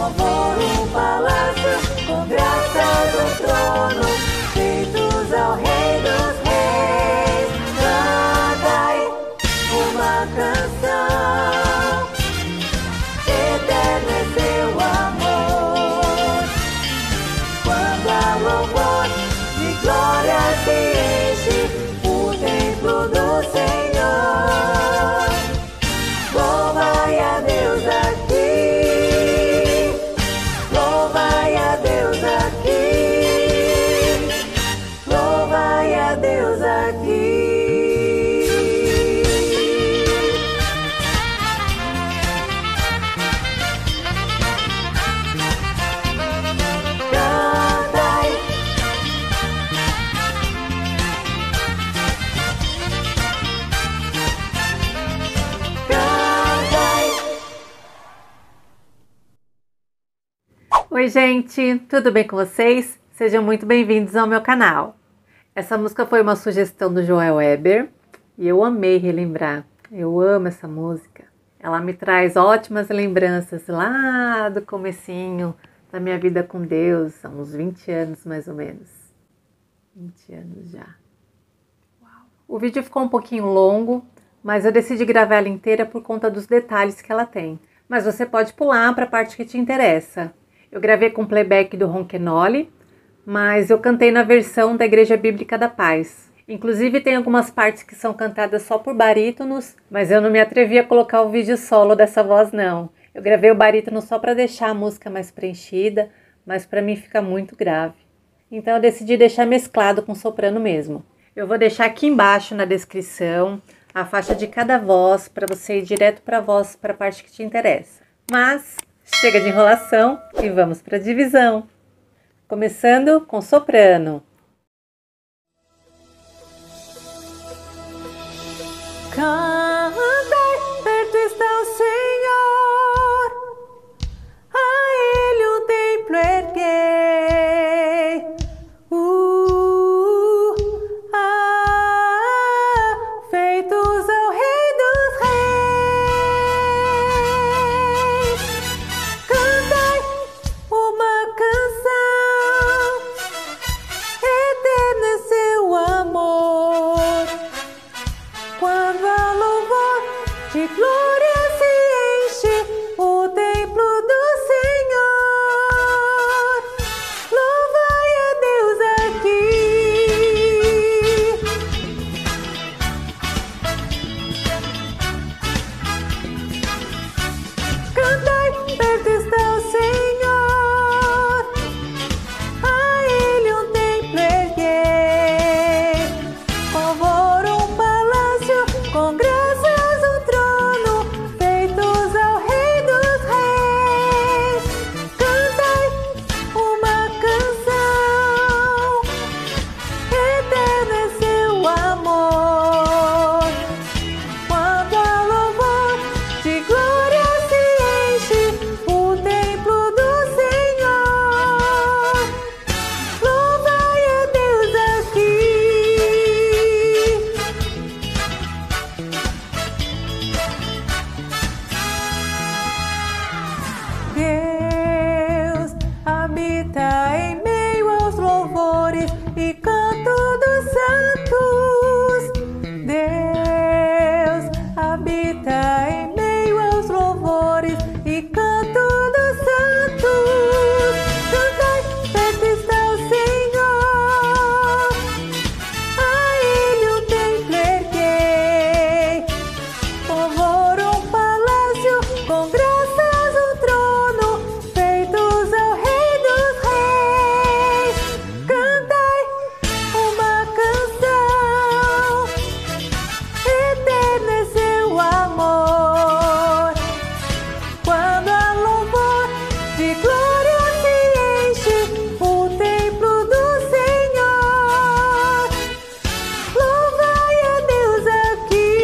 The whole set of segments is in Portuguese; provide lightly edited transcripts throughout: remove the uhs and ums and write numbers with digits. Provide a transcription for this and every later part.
louvor um palácio, com graças um trono, feitos ao Rei dos Reis. Cantai uma canção, eterno é seu amor. Quando há louvor de glória se enche o templo do Senhor. Louvai a Deus aqui, louvai a Deus aqui, louvai a Deus aqui. Cantai, cantai. Oi gente, tudo bem com vocês? Sejam muito bem-vindos ao meu canal. Essa música foi uma sugestão do Joel Weber e eu amei relembrar. Eu amo essa música. Ela me traz ótimas lembranças lá do comecinho da minha vida com Deus, há uns 20 anos mais ou menos. 20 anos já. Uau. O vídeo ficou um pouquinho longo, mas eu decidi gravar ela inteira por conta dos detalhes que ela tem. Mas você pode pular para a parte que te interessa. Eu gravei com playback do Ronquenoli, mas eu cantei na versão da Igreja Bíblica da Paz. Inclusive tem algumas partes que são cantadas só por barítonos, mas eu não me atrevi a colocar o vídeo solo dessa voz não. Eu gravei o barítono só para deixar a música mais preenchida, mas para mim fica muito grave. Então eu decidi deixar mesclado com soprano mesmo. Eu vou deixar aqui embaixo na descrição a faixa de cada voz para você ir direto para a voz, para a parte que te interessa. Mas chega de enrolação e vamos para a divisão. Começando com soprano. Cantai, perto está o Senhor, a Ele um templo erguei. Feitos ao Rei dos Reis. Cantai uma canção, eterno é seu amor. Quando há louvor de glória se enche o templo do Senhor. Louvai a Deus aqui. Cantai, perto está o Senhor, a Ele um templo erguei. Louvor um palácio, com graças um trono, feitos ao Rei dos Reis. Cantai uma canção, eterno é seu amor. Quando há louvor de glória se enche o templo do Senhor. Louvai a Deus aqui. Deus habita em meio aos louvores e canto dos santos. Deus habita em meio aos louvores e canto dos santos. Cantai, perto está o Senhor, a Ele um templo erguei. Louvor um palácio, com graças um trono, feitos ao Rei dos Reis. Cantai uma canção, eterno é seu amor. Quando há louvor de glória se enche o templo do Senhor. Louvai a Deus aqui.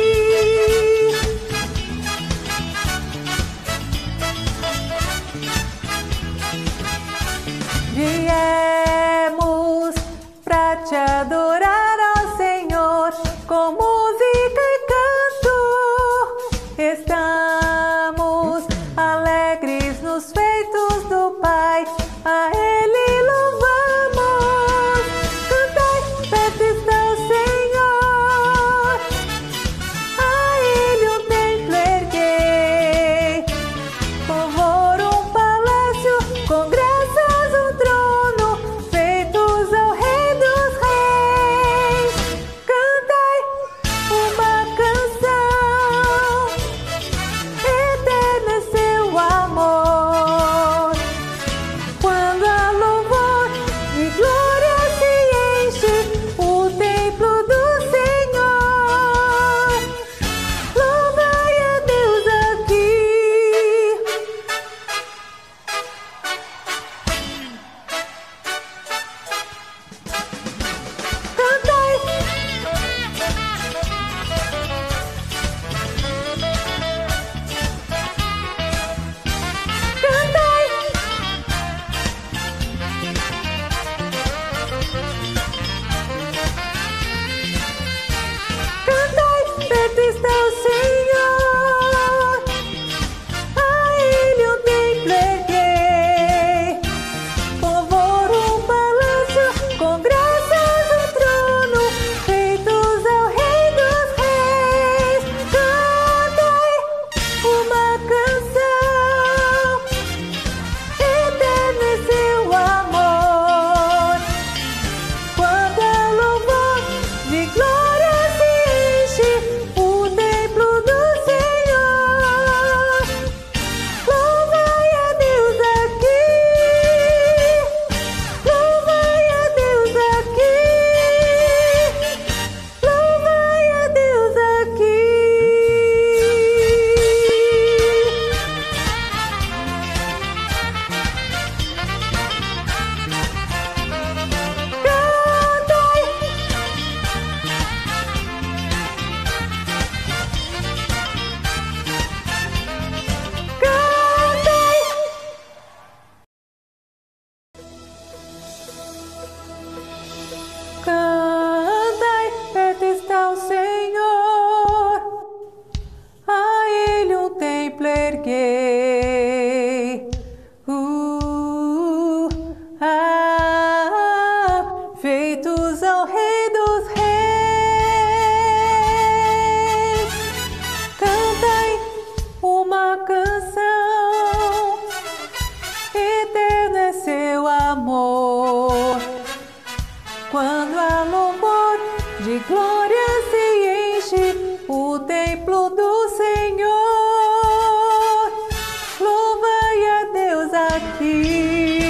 Viemos pra te adorar, ó Senhor, com música e canto. Estamos alegres nos feitos a Ele louvamos. Cantai, perto está o Senhor, a Ele um templo erguei. Louvor um palácio, com graças um trono, feitos ao Rei dos Reis. Cantai uma canção, eterno é seu amor. Quando há louvor e glória se enche o templo do Senhor. Louvai a Deus aqui. Cantai, cantai, cantai, perto está o Senhor, a Ele um templo erguei. Louvor um palácio, com graças um trono, feitos ao Rei dos Reis. Cantai uma canção, eterno é seu amor. Quando há louvor de glória se enche o templo do Senhor. Louvai a Deus aqui. Louvai a Deus aqui. Louvai a Deus aqui. Cantai, cantai, perto está o Senhor, a Ele um templo erguei. Feitos ao Rei dos Reis. Cantai uma canção, eterno é seu amor. Quando há louvor de glória se enche o templo do Senhor. Louvai a Deus aqui.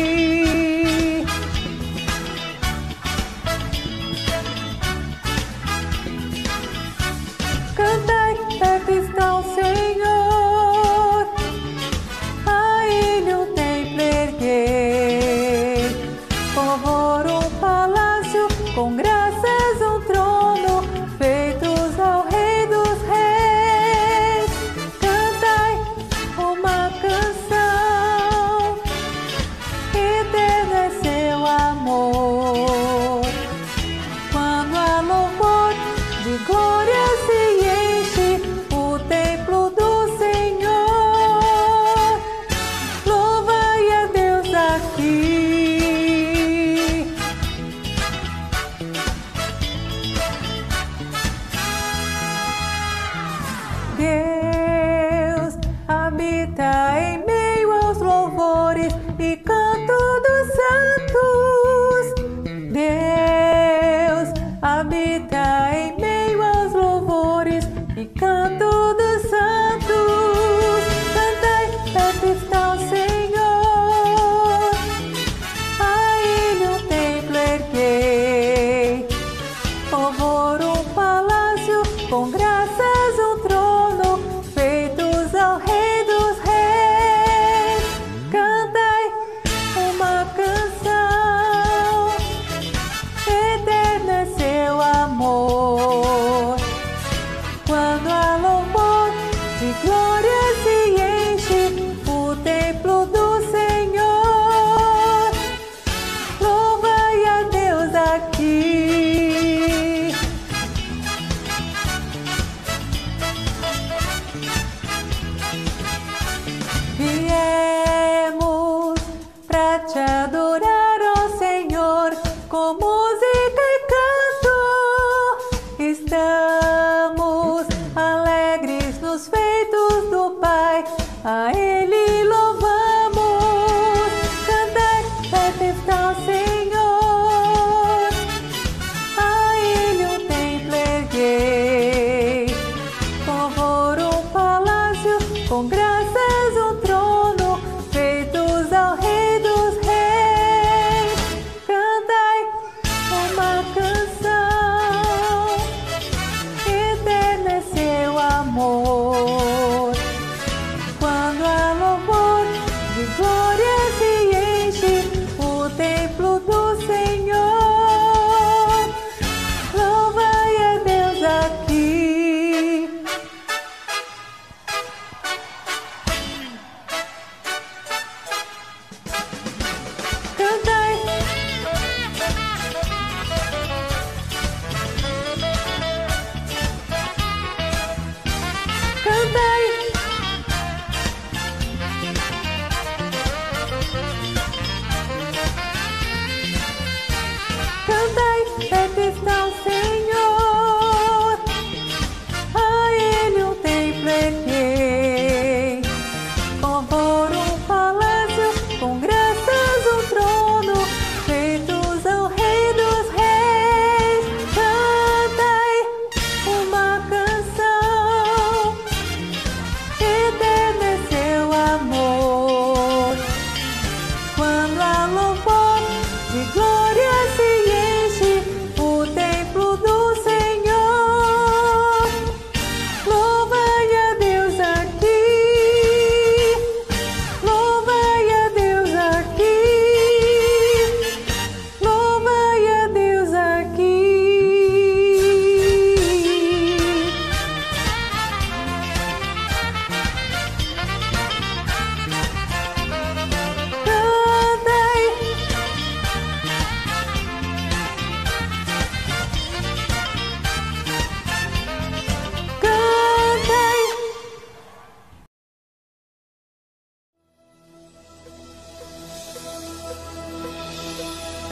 Cantai, perto está o Senhor, a Ele um templo erguei. Louvor um palácio, com graças um trono, feitos ao Rei dos Reis. Cantai uma canção, eterno é seu amor. Quando há louvor de glória se enche o templo do Senhor. Louvai a Deus aqui. Deus habita em meio aos louvores e canto dos santos. Deus habita em meio aos louvores e canto dos santos. Cantai, perto está o Senhor, a Ele um templo erguei. Louvor um palácio, com graças um trono, feitos ao Rei dos Reis. Cantai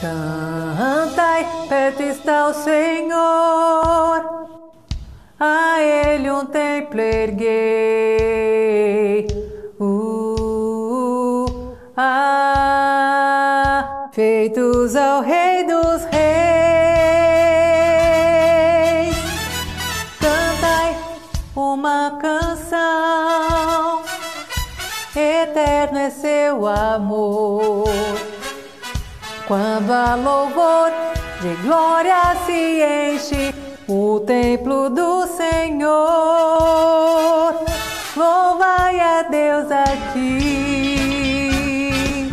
Cantai, perto está o Senhor, a Ele um templo erguei. Feitos ao Rei dos Reis. Cantai uma canção, eterno é seu amor. Quando a louvor de glória se enche o templo do Senhor, louvai a Deus aqui.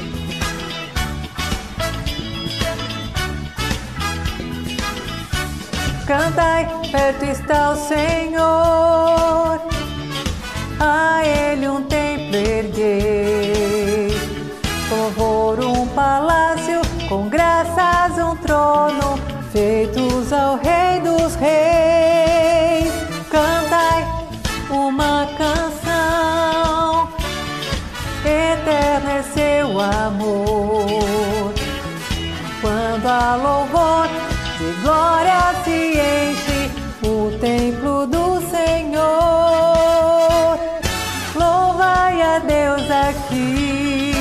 Cantai, perto está o Senhor, a Ele um templo erguei. Louvor um palácio, com graças um trono, feitos ao Rei dos Reis. Cantai uma canção, eterno é seu amor. Quando a louvor de glória se enche o templo do Senhor, louvai a Deus aqui.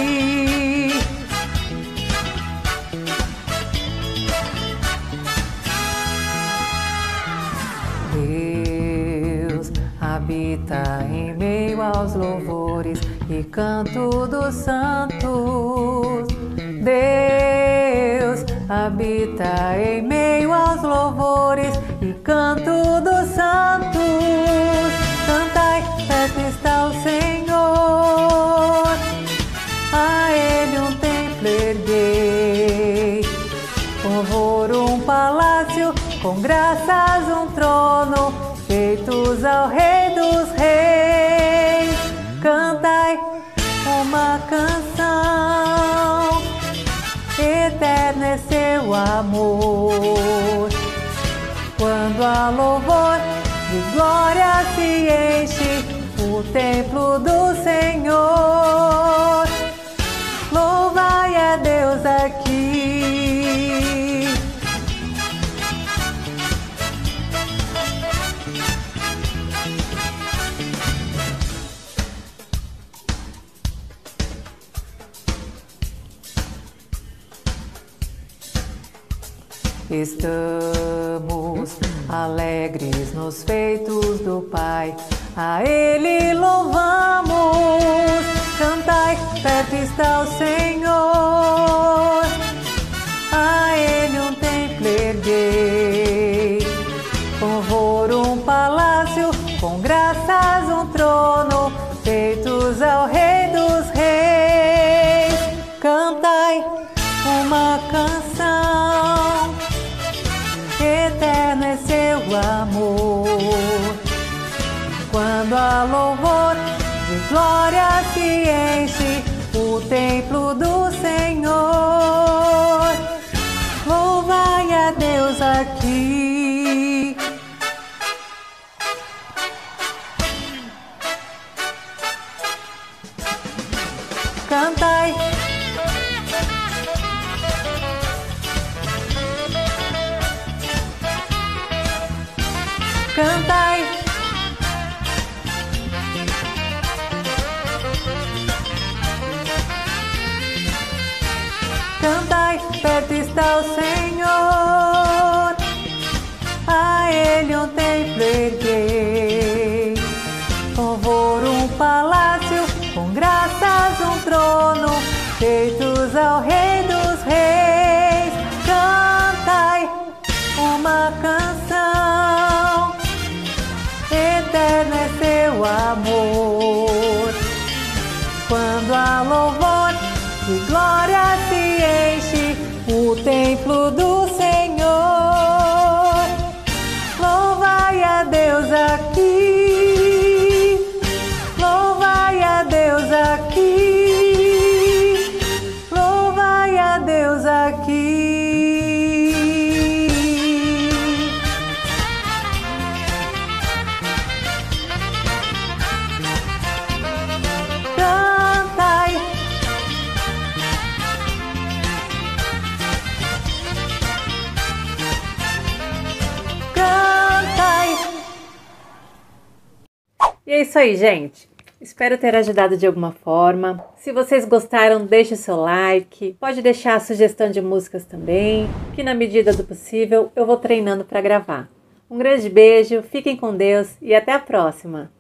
Deus habita em meio aos louvores e canto dos santos. Deus habita em meio aos louvores e canto dos santos. Cantai, perto está o Senhor, a Ele um templo erguei. Louvor um palácio, com graças um trono, feitos ao Rei dos Reis. Cantai uma canção, eterno é seu amor. Quando a louvor de glória se enche o templo do Senhor, louvai a Deus aqui. Estamos alegres nos feitos do Pai, a Ele louvamos. Cantai, perto está o Senhor, a Ele um templo erguei. Louvor um palácio, com graças um trono, feitos ao Rei dos Reis. Cantai uma canção, eterno é seu amor. Quando a louvor de glória se enche o templo do Senhor, louvai a Deus aqui. Cantai, cantai, cantai, perto está o Senhor, a Ele um templo erguei. Louvor um palácio, com graças um trono, feitos ao Rei dos Reis. Cantai uma canção, eterno é seu amor. Quando a louvor de glória se enche o templo do Senhor, louvai a Deus aqui, louvai a Deus aqui, louvai a Deus aqui. é isso aí, gente. Espero ter ajudado de alguma forma. Se vocês gostaram, deixe o seu like. Pode deixar a sugestão de músicas também, que na medida do possível eu vou treinando para gravar. Um grande beijo, fiquem com Deus e até a próxima!